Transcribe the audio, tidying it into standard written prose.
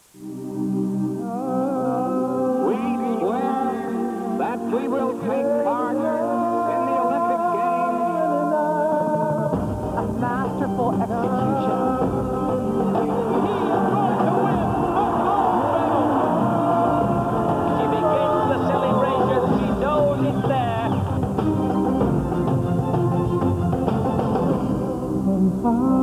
We swear that we will take part in the Olympic Games. A masterful execution. She begins the celebration. She knows it's there.